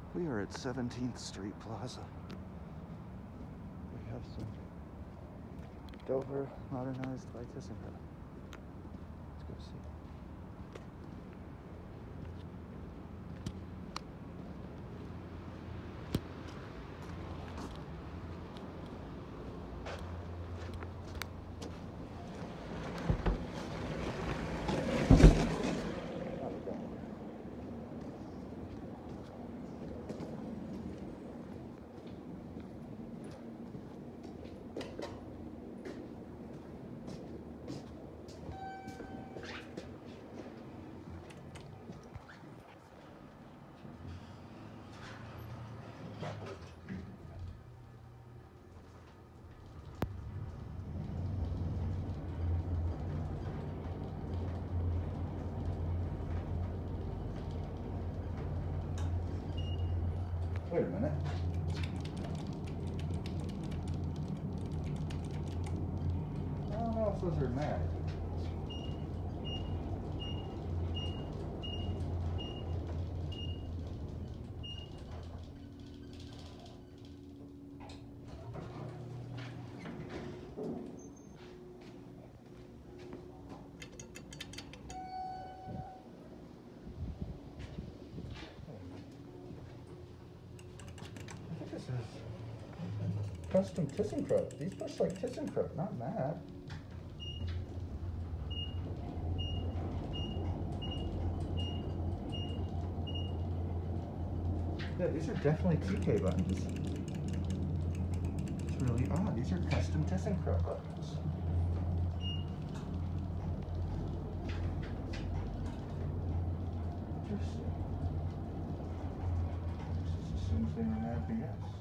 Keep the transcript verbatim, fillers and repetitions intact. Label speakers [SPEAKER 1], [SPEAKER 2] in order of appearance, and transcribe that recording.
[SPEAKER 1] We are at seventeenth Street Plaza. We have some Dover modernized by ThyssenKrupp. Let's go see. Wait a minute. I don't know if those are mad. Custom ThyssenKrupp. These push like ThyssenKrupp, not matte. Yeah, these are definitely T K buttons. It's really odd. These are custom ThyssenKrupp buttons. Interesting. Just assumes they were matte B S.